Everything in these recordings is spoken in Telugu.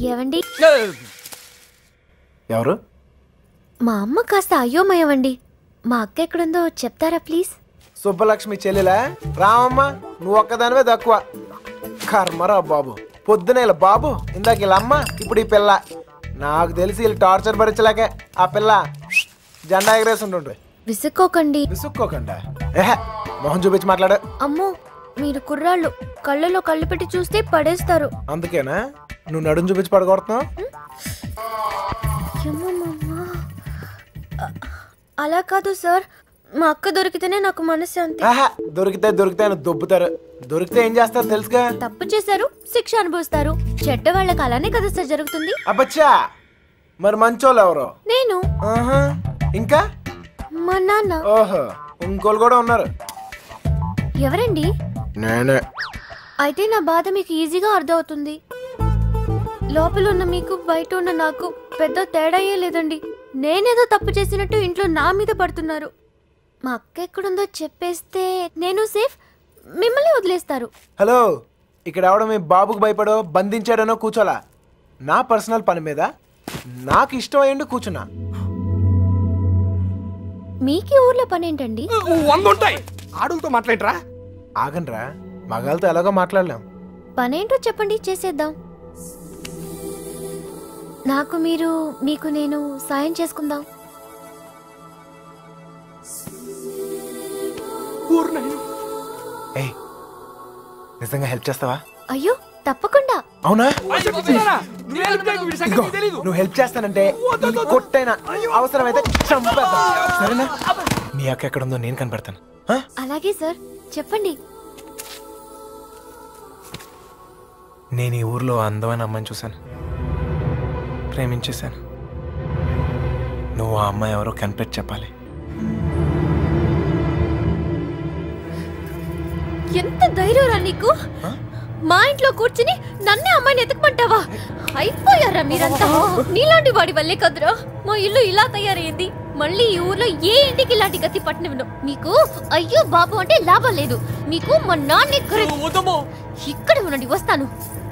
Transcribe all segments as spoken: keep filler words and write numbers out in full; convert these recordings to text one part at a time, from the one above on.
ఏవండి? ఎవరు? మా అమ్మ కాస్త అయోమయమండి. మా అక్క ఎక్కడుందో చెప్తారా ప్లీజ్? సుబ్బలక్ష్మి చెల్లెలా? రామమ్మ నువ్వు ఒక్కదానివే తక్కువ. కర్మరా బాబు, పొద్దునే ఇలా బాబు, ఇందాక ఇలా అమ్మ, ఇప్పుడు ఈ పిల్ల. నాకు తెలిసి వీళ్ళు టార్చర్ భరించలేకే ఆ పిల్ల జెండా ఎగరేసి ఉంటుండ్రి. విసుక్కోకండి. విసుక్కోకండా? ఏహే, మొహం చూపించి మాట్లాడు. అమ్మో, మీరు కుర్రాళ్ళు, కళ్ళలో కళ్ళు పెట్టి చూస్తే పడేస్తారు. అందుకేనా నువ్వు నడుం చూపించి పడగొడుతున్నావు? అలా కాదు సార్, మా అక్క దొరికితేనే నాకు మనశ్శాంతి. దొరికితే దొరికితే అని దొబ్బుతారు. దొరికితే ఏం చేస్తారు తెలుసుగా? తప్పు చేశారు, శిక్ష అనుభవిస్తారు. చెడ్డ వాళ్ళకి అలానే కదా సార్ జరుగుతుంది. అబ్బచ్చా, మరి మంచోళ్ళు ఎవరు? నేను. ఇంకా మా నాన్న. ఓహో, ఇంకోళ్ళు కూడా ఉన్నారు. ఎవరండి? నేనే. అయితే నా బాధ మీకు ఈజీగా అర్థమవుతుంది. లోపల ఉన్న మీకు బయట ఉన్న నాకు పెద్ద తేడాయే లేదండి. నేనేదో తప్పు చేసినట్టు ఇంట్లో నా మీద పడుతున్నారు. మా అక్క ఎక్కడుందో చెప్పేస్తే నేను సేఫ్, మిమ్మల్ని వదిలేస్తారు. హలో, ఇక్కడ ఎవడో మీ బాబుకు భయపడో బంధించాడనో కూర్చోలా. నా పర్సనల్ పని మీద నాకు ఇష్టం అయ్యండి కూర్చున్నా. మీకీ ఊర్లో పని ఏంటండి? ఆడులతో మాట్లాడరా? ఆగండ్రా, మగాళ్ళతో ఎలాగో మాట్లాడలేం. పనేంటో చెప్పండి, చేసేద్దాం. నాకు మీరు, మీకు నేను సాయం చేసుకుందాం. ఏయ్, నిజంగా హెల్ప్ చేస్తావా? అయ్యో తప్పకుండా. అవునా? నువ్వు హెల్ప్ చేస్తానంటే కొట్టైనా అవసరమైతే చంపేద్దాం, సరేనా? మీ అక్క ఎక్కడుందో నేను కనపడతాను. అలాగే సార్, చెప్పండి. నేను ఈ ఊర్లో అందమైన అమ్మాయిని చూశాను, ప్రేమించేశాను. నువ్వు ఆ అమ్మాయి ఎవరో కనిపెట్టి చెప్పాలి. ఎంత ధైర్యరా నీకు? మా ఇంట్లో కూర్చుని నన్నే అమ్మాయిని ఎతకమంటావా? అయిపోయారా మీరంతా? నీలాంటి వాడి వల్లే కదరా మా ఇల్లు ఇలా తయారయ్యింది. మళ్ళీ ఈ ఊర్లో ఏ ఇంటికి ఇలాంటి గతి పట్టినవిను. మీకు అయ్యో బాబు అంటే లాభం లేదు. మీకు మా నాన్న ఇక్కడ ఉండండి, వస్తాను.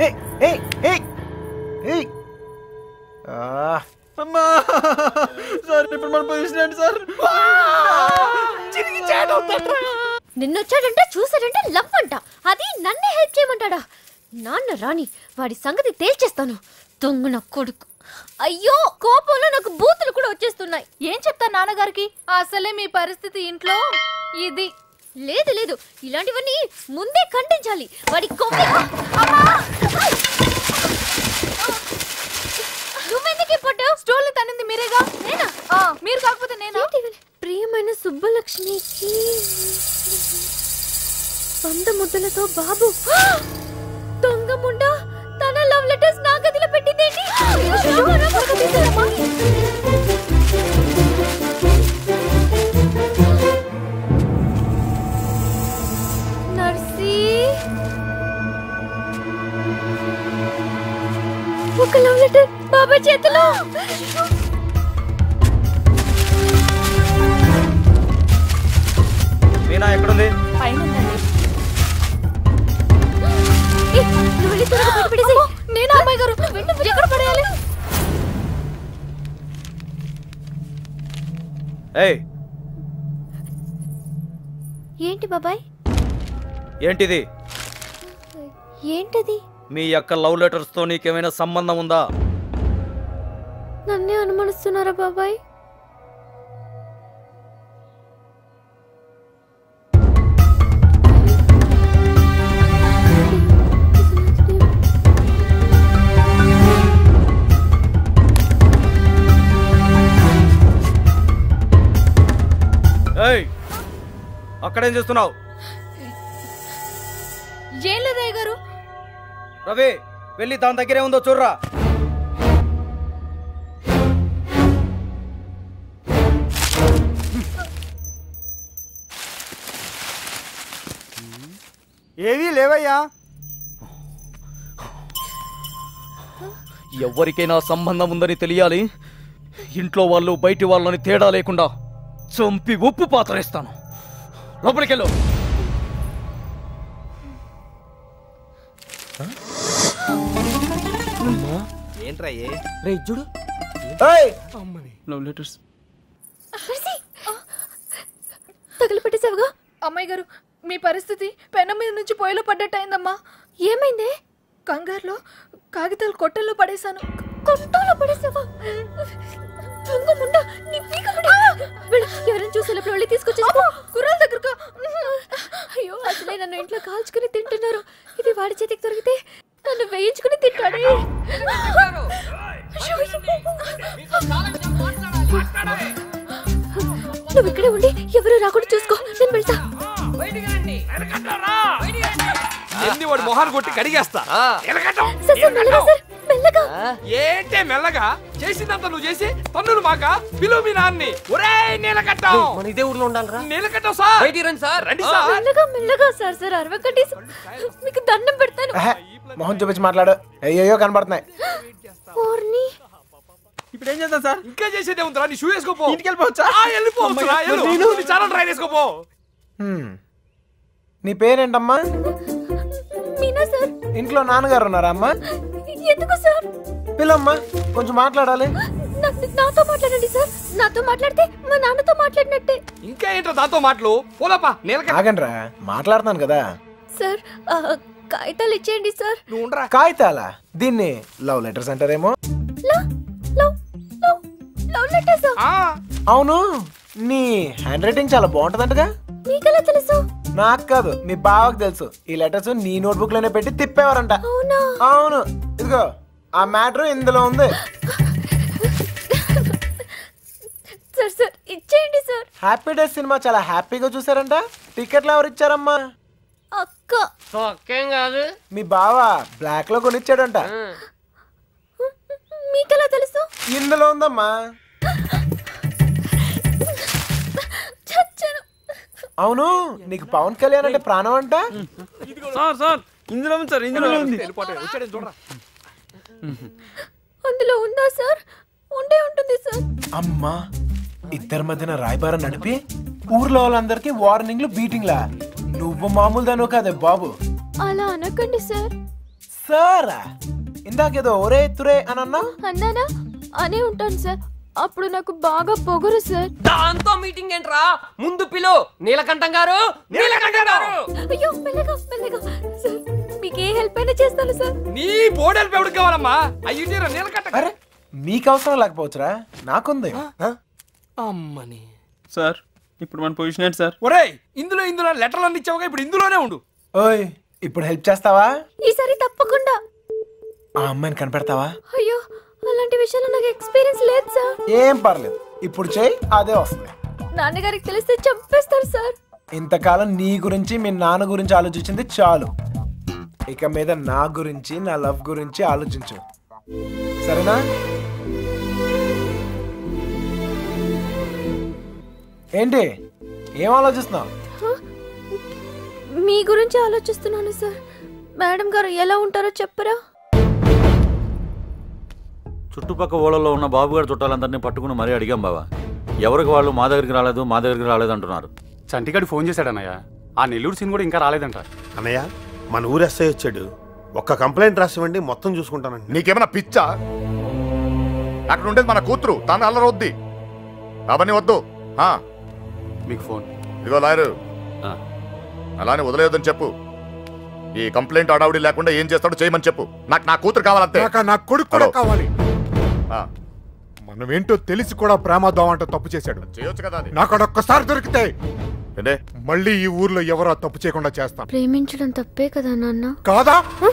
నిన్నొచ్చాడంటే చూసాడంటే లవ్ అంట. అది నన్నే హెల్ప్ చేయమంటాడా? నాన్న రాని వాడి సంగతి తేల్చేస్తాను. దొంగ నా కొడుకు. అయ్యో, కోపంలో నాకు బూతులు కూడా వచ్చేస్తున్నాయి. ఏం చెప్తా నాన్నగారికి? అసలే మీ పరిస్థితి ఇంట్లో ఇది. లేదు లేదు, ఇలాంటివన్నీ ముందే ఖండించాలి. వాడి కొమ్మి. నువ్వెందుకు పడ్డావు? స్టోర్లు తన్నింది మీరేగా. నేనా? మీరు కాకపోతే నేను. ప్రియమైన సుబ్బలక్ష్మికి వంద ముద్దలతో బాబు. దొంగ ముండ తన లవ్ లెటర్స్ నా గదిలో పెట్టిందేంటి? నర్సీ, ఒక లవ్ లెటర్ బాబా చేతిలో. మీనా ఎక్కడుంది? నేను అమ్మాయి గారు ఎక్కడ పడేయాలి? ఏంటి బాబాయ్? ఏంటిది? ఏంటది? మీ యొక్క లవ్ లెటర్స్ తో నీకేమైనా సంబంధం ఉందా? నన్నే అనుమానిస్తున్నారా బాబాయ్? అక్కడేం చేస్తున్నావు? ఏం లేదయ్య గారు. రవి, వెళ్ళి దాని దగ్గరే ఉందో చూడరా. ఏవీ లేవయ్యా. ఎవరికైనా సంబంధం ఉందని తెలియాలి. ఇంట్లో వాళ్ళు బయటి వాళ్ళని తేడా లేకుండా చంపి ఉప్పు పాతరేస్తాను. లోపలికెళ్ళు. ఏంట్రా ఏ రే చూడు లవ్ లెటర్స్ తగలపెట్టేసావుగా. అమ్మాయి గారు మీ పరిస్థితి పెనం మీద నుంచి పొయ్యిలో పడ్డట్టయిందమ్మా. ఏమైందే? కంగారులో కాగితాలు కొట్టల్లో పడేశాను. కొట్టలో పడేసావా? ఎవరైనా చూసేటప్పుడు వెళ్ళి తీసుకొచ్చేసుకో. కుర్రాల దగ్గరకు. అయ్యో అసలే నన్ను ఇంట్లో కాల్చుకుని తింటున్నారు. ఇది వాడి చేతికి దొరికితే నన్ను వేయించుకుని తింటాడే. నువ్వు ఇక్కడే ఉండి ఎవరు రాకుండా చూసుకో. నేను వెళ్తా. వాడు మొహాన్ని కొట్టి కడిగేస్తా. మెల్లగా ఏంటే మెల్లగా చేసిందంత నువ్వు చేసి పన్నులు మాక పిలువు మీ నాన్ని. ఒరే నీలకట్టం మన ఇదే ఊర్లో ఉండాలరా. నీలకట్టం సార్ బయటికి రండి సార్. రండి సార్. మెల్లగా మెల్లగా సార్ సార్ అరవకండి. మీకు దండం పెడతాను. మొహం చూపించి మాట్లాడు. అయ్యో కనబడుతున్నాయి. ఇప్పుడు ఏం చేద్దాం సార్? ఇంకా చేసేదే ఉందిరా. నీ షూ వేసుకోపో. ఇంటికి వెళ్ళిపోవచ్చా? వెళ్ళిపోవచ్చు. చాలా డ్రైవ్ వేసుకోపో. నీ పేరేంటమ్మా? మీనా సార్. ఇంట్లో నాన్నగారు ఉన్నారా అమ్మా? ఎందుకు సార్? పిల్లమ్మా కొంచెం మాట్లాడాలి. నాతో మాట్లాడండి సార్. నాతో మాట్లాడితే మా నాన్నతో మాట్లాడినట్టే. ఇంకా ఏంటో దాంతో మాటలు పోలపా. ఆగండ్రా మాట్లాడుతున్నాను కదా సార్. కాగితాలు ఇచ్చేయండి సార్. నువ్వు ఉండరా. కాగితాలా? దీన్ని లవ్ లెటర్స్ అంటారేమో. అవును నీ హ్యాండ్ రైటింగ్ చాలా బాగుంటదంటగా. నీకెలా తెలుసు? నాకు కాదు మీ బావకు తెలుసు. ఈ లెటర్స్ నీ నోట్బుక్ లోనే పెట్టి తిప్పేవారంట. అవును ఇదిగో ఆ మ్యాటర్ ఇందులో ఉంది. సార్ సార్ ఇచ్చేయండి సార్. హ్యాపీ డేస్ సినిమా చాలా హ్యాపీగా చూసారంట. టికెట్లు ఎవరు ఇచ్చారమ్మా? అక్క. కాదు మీ బావ బ్లాక్ లో కొనిచ్చాడంట. మీకెలా తెలుసు? ఇందులో ఉందమ్మా. అవును నీకు పవన్ కళ్యాణ్ అంటే ప్రాణం అంట. సార్ సార్ ఇందులో ఉంది సార్. ఇందులో ఉంది. అందులో ఉందా సార్? ఉండే ఉంటుంది సార్. అమ్మా ఇద్దరి మధ్యన రాయబారం నడిపి ఊర్లో వాళ్ళందరికి వార్నింగ్లు బీటింగ్లా. నువ్వు మామూలు దాను కాదే బాబు. అలా అనకండి సార్. సారా ఇందాకేదో ఒరే తురే అని అన్నా. అన్నానా? అనే ఉంటాను సార్. అప్పుడు నాకు బాగా పొగరు సార్. దాంతో మీటింగ్ ఏంట్రా? ముందు పిలు. నీలకంఠం గారు. నీలకంఠం గారు. అయ్యో మెల్లగా మెల్లగా సార్. మీకు ఏ హెల్ప్ అయినా చేస్తాను సార్. నీ బోర్డు హెల్ప్ ఎవరికి కావాలమ్మా? అయ్యుంటారా నీలకంఠం. అరే మీకు అవసరం లేకపోవచ్చురా, నాకుంది. అమ్మని సార్ ఇప్పుడు మన పొజిషన్ ఏంటి సార్? ఒరే ఇందులో ఇందులో లెటర్లు అన్ని ఇచ్చావుగా, ఇప్పుడు ఇందులోనే ఉండు. ఓయ్ ఇప్పుడు హెల్ప్ చేస్తావా? ఈసారి తప్పకుండా. ఆ అమ్మాయిని కనిపెడతావా? అయ్యో అలాంటి విషయాలు నాకు ఎక్స్పీరియన్స్ లేదు సార్. ఏం పర్లేదు ఇప్పుడు చెయ్యి, అదే వస్తుంది. నాన్నగారికి తెలిస్తే చంపేస్తారు సార్. ఇంతకాలం నీ గురించి మీ నాన్న గురించి ఆలోచించింది చాలు. ఇక మీద నా గురించి నా లవ్ గురించి ఆలోచించు, సరేనా? ఏంటి ఏం ఆలోచిస్తున్నావు? మీ గురించి ఆలోచిస్తున్నాను సార్. మేడం గారు ఎలా ఉంటారో చెప్పరా? చుట్టుపక్క ఊళ్ళలో ఉన్న బాబుగారు చుట్టాలందరినీ పట్టుకుని మరీ అడిగాం బావా. ఎవరికి వాళ్ళు మా దగ్గరికి రాలేదు మా దగ్గరికి రాలేదు అంటున్నారు. చంటిగాడు ఫోన్ చేశాడు అన్నయ్య. ఆ నెల్లూరు సీన్ కూడా ఇంకా రాలేదంట. అన్నయ్య మన ఊరు ఎస్ఐ వచ్చాడు, ఒక్క కంప్లైంట్ రాసివ్వండి మొత్తం చూసుకుంటానండి. నీకేమైనా పిచ్చా? అక్కడ ఉండేది మన కూతురు, తాను అల్లరొద్ది. అవన్నీ వద్దు. మీకు ఫోన్. ఇదిగో లాయరు, అలానే వదిలేయొద్దని చెప్పు. ఈ కంప్లైంట్ అడావుడి లేకుండా ఏం చేస్తాడో చేయమని చెప్పు. నాకు నా కూతురు కావాలంతే. నా కొడుకు కూడా కావాలి. మనం ఏంటో తెలిసి కూడా ప్రేమదాం అంటూ తప్పు చేశాడు. చేయొచ్చు కదా. నాకు అడొక్కసారి దొరికితే మళ్ళీ ఈ ఊర్లో ఎవరో తప్పు చేయకుండా చేస్తాను. ప్రేమించడం తప్పే కదా నాన్న? కాదా?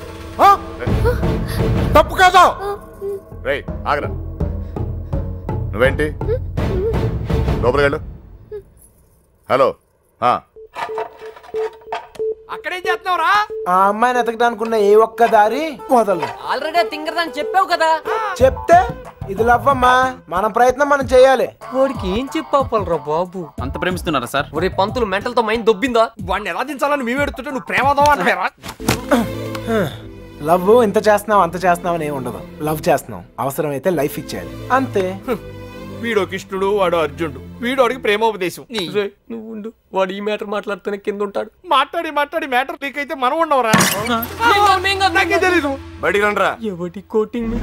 తప్పు కాదా? రేయ్ ఆగరా, నువ్వేంటి లోపలికి వెళ్ళు. హలో, అక్కడేం చేస్తున్నావురా? ఆ అమ్మాయిని ఎతకడానుకున్న ఏ ఒక్క దారి వదలు. ఆల్రెడీ తింగరదని చెప్పావు కదా. చెప్తే ఇది లవ్వమ్మా, మన ప్రయత్నం మనం చేయాలి. వాడికి ఏం చెప్పాలరా బాబు? అంత ప్రేమిస్తున్నారా సార్? ఒరే పంతులు మెంటల్ తో మైండ్ దొబ్బిందా? వాడిని ఎలా దించాలని మేము ఎడుతుంటే నువ్వు ప్రేమదాం అంటారా? లవ్ ఇంత చేస్తున్నావు అంత చేస్తున్నావు అని ఏమి ఉండదు. లవ్ చేస్తున్నావు, అవసరమైతే లైఫ్ ఇచ్చేయాలి అంతే. వీడో కృష్ణుడు వాడు అర్జునుడు, వీడు వాడికి ప్రేమోపదేశం. నువ్వు ఉండు, వాడు ఈ మ్యాటర్ మాట్లాడుతూనే కింద ఉంటాడు. మాట్లాడి మాట్లాడి మ్యాటర్ లీక్ అయితే మనం ఉండవరా? నాకే తెలీదు. బయటికి రండిరా. ఎవడి కోటింగ్?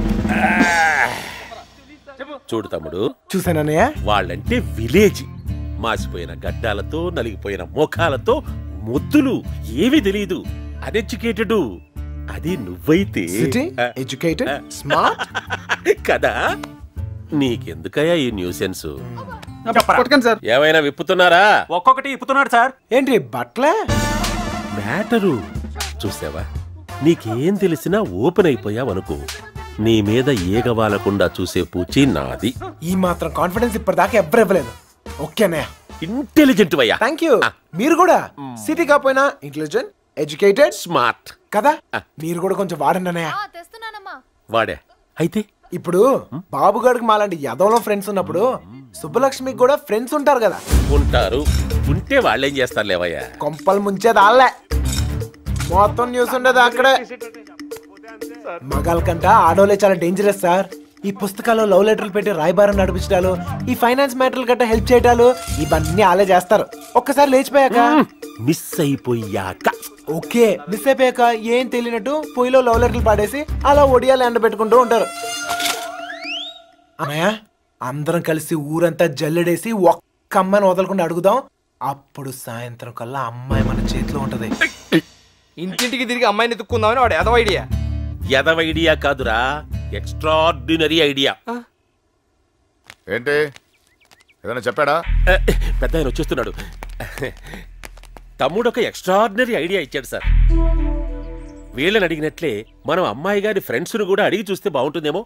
చూడు తమ్ముడు, చూసానన్నయ్య, వాళ్ళంటే విలేజ్. మాసిపోయిన గడ్డాలతో నలిగిపోయిన ముఖాలతో ముద్దులు ఏమీ తెలియదు. అన్ఎడ్యుకేటెడ్. అది నువ్వైతే ఎడ్యుకేటెడ్ స్మార్ట్ కదా. నీకెందుకయ్యా ఈ న్యూసెన్స్? సార్ ఏమైనా విప్పుతున్నారా? ఒక్కొక్కటి ఇప్పుతున్నాడు సార్. ఏంటి బట్లే మ్యాటరు చూసావా? నీకేం తెలిసినా ఓపెన్ అయిపోయావనుకో, నీ మీద ఏగవాలకుండా చూసే పూచి నాది. ఈ మాత్రం కాన్ఫిడెన్స్ ఇప్పటిదాకా ఎవ్వరు ఇవ్వలేదు. ఓకేనే, ఇంటెలిజెంట్ అయ్యా. Thank you. మీరు కూడా సిటీ కాపోయినా ఇంటెలిజెంట్, ఎడ్యుకేటెడ్, స్మార్ట్ కదా. మీరు కూడా కొంచెం వాడండి అన్నయ్య. వాడే అయితే ఇప్పుడు బాబుగాడికి మాలాంటి యదవలో ఫ్రెండ్స్ ఉన్నప్పుడు సుబ్బలక్ష్మికి కూడా ఫ్రెండ్స్ ఉంటారు కదా. ఉంటారు. ఉంటే వాళ్ళేం చేస్తారు లేవయ్యా? కొంపలు ముంచేది ఆళ్ళే. మొత్తం న్యూస్ ఉండేది అక్కడే. మగాళ్ళ కంట ఆడోలే చాలా డేంజరస్ సార్. ఈ పుస్తకాలు లవ్ లెటర్లు పెట్టి రాయబారం నడిపించడాలు, ఈ ఫైనాన్స్ మ్యాటర్లు గట్ట హెల్ప్ చేయడాలు, ఇవన్నీ ఆలే చేస్తారు. ఒక్కసారి లేచిపోయాక మిస్ అయిపోయాక ఓకే, మిస్ అయిపోయాక ఏం తెలియనట్టు పొయ్యిలో లవ్ లెటర్లు పాడేసి అలా ఒడియాలు ఎండ పెట్టుకుంటూ ఉంటారు. అన్నయ్య, అందరం కలిసి ఊరంతా జల్లెడేసి ఒక్క అమ్మాయిని వదలకుండా అడుగుదాం. అప్పుడు సాయంత్రం కల్లా అమ్మాయి మన చేతిలో ఉంటది. ఇంటింటికి తిరిగి అమ్మాయిని ఎత్తుక్కుందామని వాడు ఎదవ ఐడియా. ఎదవ ఐడియా కాదురా, ఎక్స్ట్రాడినరీ ఐడియా. ఏంటి ఏదైనా చెప్పాడా? పెద్ద ఆయన వచ్చేస్తున్నాడు. తమ్ముడు ఒక ఎక్స్ట్రాడినరీ ఐడియా ఇచ్చాడు సార్. వీళ్ళని అడిగినట్లే మనం అమ్మాయి గారి ఫ్రెండ్స్ను కూడా అడిగి చూస్తే బాగుంటుందేమో.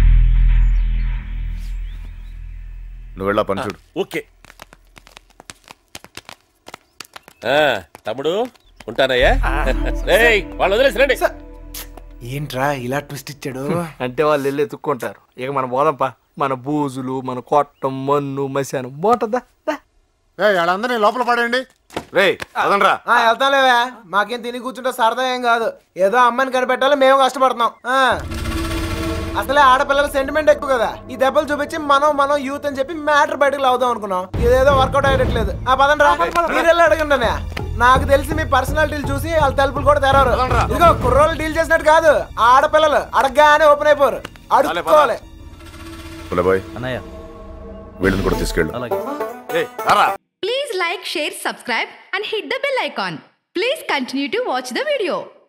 నువ్వు వెళ్ళా పని చూడు. ఓకే తమ్ముడు, ఉంటానయ్యా. వాళ్ళు వదిలేసిరండి. ఏంట్రా ఇలా ట్విస్ట్ ఇచ్చాడు? అంటే వాళ్ళు వెళ్ళి ఎత్తుక్కుంటారు. ఇక మన బోదంపా, మన బూజులు, మన కొట్టం, మన్ను, మశాను బాగుంటుందా? వాళ్ళందరినీ లోపల పడండి. రే అదనరా. వెళ్తాలేవా, మాకేం తిని కూర్చుంటే సరదా ఏం కాదు. ఏదో అమ్మాయిని కనిపెట్టాలి, మేము కష్టపడుతున్నాం. అసలే ఆడపిల్లల సెంటిమెంట్ ఎక్కువ కదా. ఈ దెబ్బలు చూపించి మనం మనం యూత్ అని చెప్పి మ్యాటర్ బయటకు లావుదాం అనుకున్నాం. ఇదేదో వర్కౌట్ అయ్యట్లేదు. ఆ పదండి రా, మీరెళ్ళి అడగండి. నాకు తెలిసి మీ పర్సనాలిటీలు చూసి వాళ్ళ తలుపులు కూడా తెరవరు. ఇదిగో కుర్రోళ్ళు డీల్ చేసినట్టు కాదు, ఆడపిల్లలు అడగగానే ఓపెన్ అయిపోరు. అడుక్కోవాలి. అన్నయ్య వీళ్ళని కూడా తీసుకెళ్ళు. Please like, share, subscribe and hit the bell icon. Please continue to watch the video.